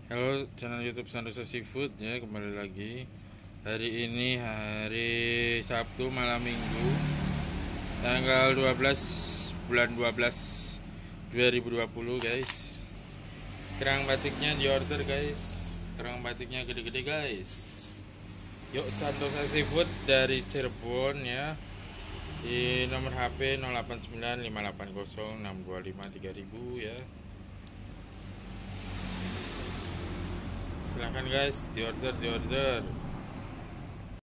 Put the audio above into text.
Halo channel YouTube Santosa Seafood ya, kembali lagi. Hari ini hari Sabtu malam Minggu, tanggal 12 bulan 12 2020 guys. Kerang batiknya di order guys. Kerang batiknya gede-gede guys. Yuk Santosa Seafood dari Cirebon ya. Di nomor HP 0895806253.000 ya. Silahkan guys, di order